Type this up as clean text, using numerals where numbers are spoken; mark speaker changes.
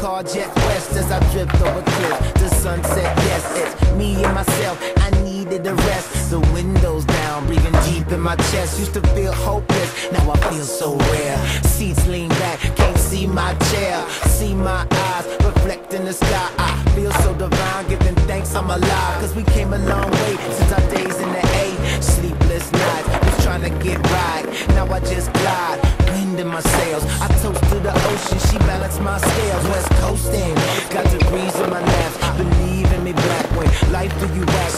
Speaker 1: car jet west as I drift over cliff to sunset. Yes, it's me and myself, I needed a rest. The windows down, breathing deep in my chest. Used to feel hopeless, now I feel so rare. Seats lean back, can't see my chair. See my eyes reflect in the sky. I feel so divine, giving thanks I'm alive. Cause we came a long way since our days in the A. Sleepless nights, was trying to get right. Now I just glide, wind in my sails. I toast to the ocean, she balanced my scales. West coasting, got degrees in my laps. Believe in me, black when life do you back.